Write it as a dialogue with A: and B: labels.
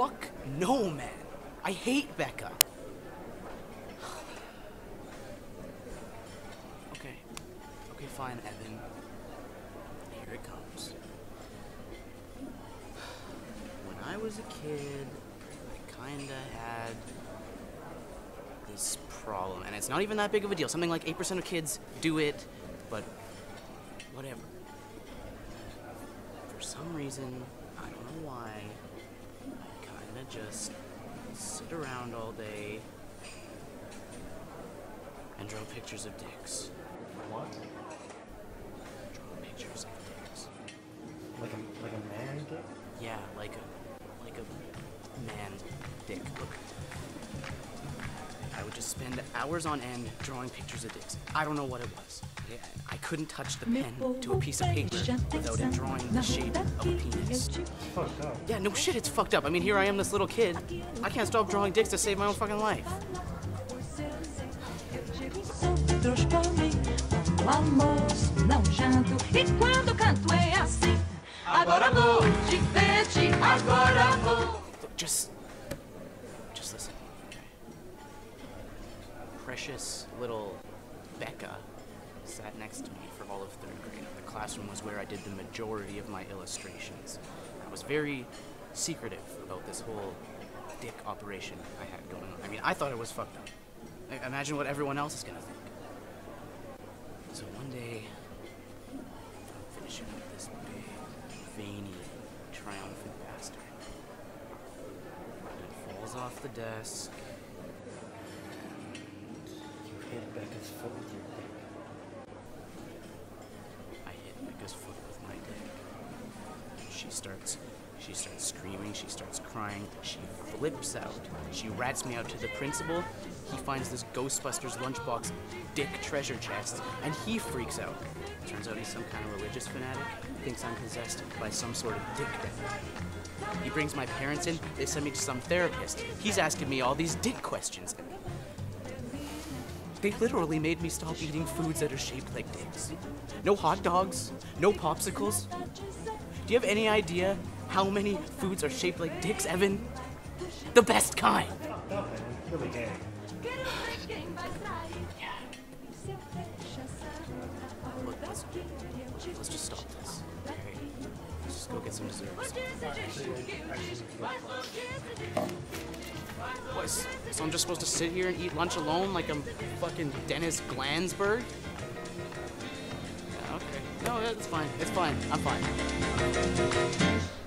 A: Fuck no, man. I hate Becca. Okay, fine, Evan. Here it comes. When I was a kid, I kinda had this problem, and it's not even that big of a deal. Something like 8% of kids do it, but whatever. For some reason, I don't know why, I kinda just sit around all day and draw pictures of dicks.
B: What?
A: Draw pictures of dicks.
B: Like a man dick?
A: Yeah, like a man dick. Look. I would just spend hours on end drawing pictures of dicks. I don't know what it was. I couldn't touch the pen to a piece of paper without it drawing the shape of a penis.
B: Fucked up.
A: Yeah, no shit, it's fucked up. I mean, here I am, this little kid. I can't stop drawing dicks to save my own fucking life. Look, just listen, okay? Precious little Becca sat next to me for all of 3rd grade. The classroom was where I did the majority of my illustrations. I was very secretive about this whole dick operation I had going on. I mean, I thought it was fucked up. Imagine what everyone else is gonna think. So one day, I'm finishing up this big, veiny, triumphant bastard. And it falls off the desk.
B: You hit Becca's foot with your dick.
A: I hit Becca's foot with my dick. She starts screaming, she starts crying, she flips out. She rats me out to the principal. He finds this Ghostbusters lunchbox dick treasure chest, and he freaks out. Turns out he's some kind of religious fanatic, thinks I'm possessed by some sort of dick devil. He brings my parents in, they send me to some therapist. He's asking me all these dick questions. They literally made me stop eating foods that are shaped like dicks. No hot dogs, no popsicles. Do you have any idea how many foods are shaped like dicks, Evan? The best kind.
B: Fucked up, man. Really gay.
A: Yeah. Look, let's just stop this. Okay? Let's just go get some desserts. What, so I'm just supposed to sit here and eat lunch alone like I'm fucking Dennis Glansberg? Yeah, okay. No, that's fine. It's fine. I'm fine.